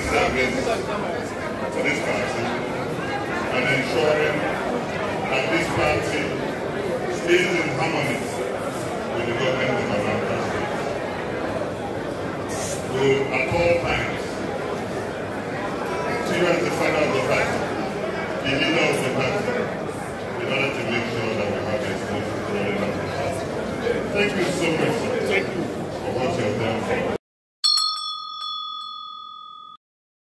service to this party and ensuring that this party stays in harmony with the government of Anambra.